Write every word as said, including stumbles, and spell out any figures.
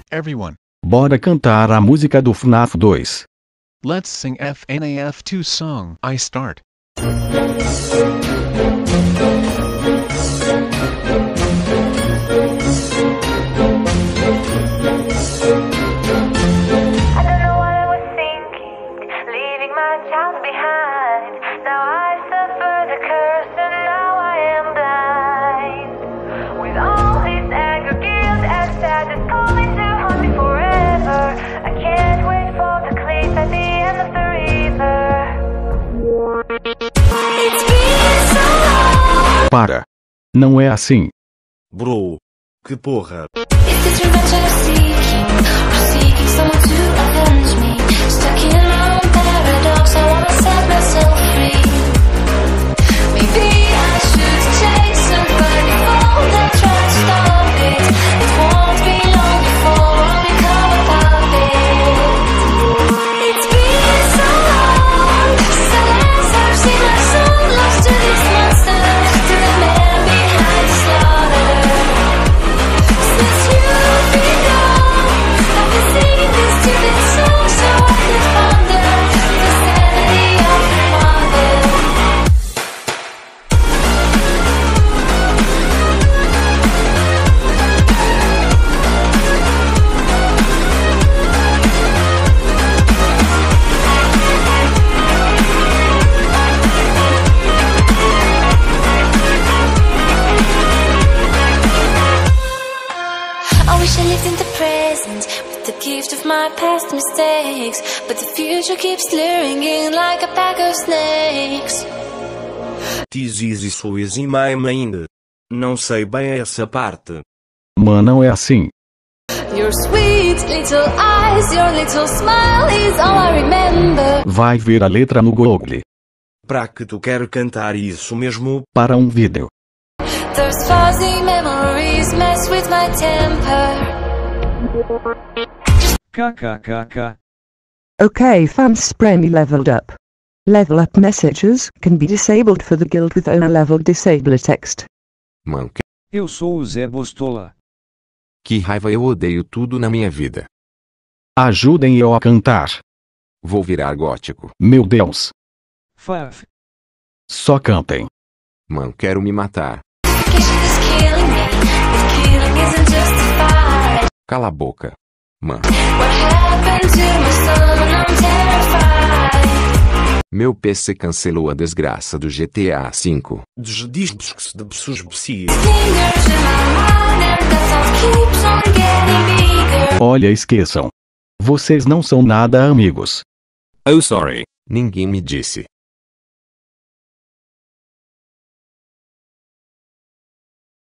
everyone. Bora cantar a música do F NAF dois. Let's sing F NAF two song. I start. Child behind. Now I suffer the curse and now I am blind. With all this anger, guilt and sadness calling to haunt me forever, I can't wait for the cliff at the end of the river. It's been so long. Para. Não é assim. Bro. Que porra. Is this revenge I'm seeking? Or seeking someone to avenge me? Stuck in my own paradox, I wanna set myself free. Maybe I should chase somebody before they try to stop it. It won't be long before I'll become a puppet. It's been so long, silence, I've seen my soul lost to this monster, to the man behind the slaughter. Since you've been gone, I've been singing this stupid song so I can ponder the sanity of your mother. I wish I lived in the present with the gift of my past mistakes, but the future keeps luring in like a pack of snakes. This is so easy in my mind. Não sei bem essa parte. Mas não é assim. Your sweet little eyes, your little smile is all I remember. Vai ver a letra no Google. Pra que tu quer cantar isso mesmo? Para um vídeo. Those fuzzy memories mess with my temper. KKKK. Okay, fans, Spremi leveled up. Level up messages can be disabled for the guild with owner level disable text. Mano, que, Eu sou o Zé Bostola. que raiva, eu odeio tudo na minha vida. Ajudem eu a cantar. Vou virar gótico. Meu Deus. Faf. Só cantem. Mano, quero me matar. Suffocation is killing me. This killing isn't justified. Cala a boca. Mano, What happened to my son? I'm terrified. meu P C cancelou a desgraça do G T A cinco. Desdispe-se de pessoas psi. Fingers in my mind and the thought keeps on getting bigger. Olha, esqueçam. Vocês não são nada amigos. Oh sorry. Ninguém me disse.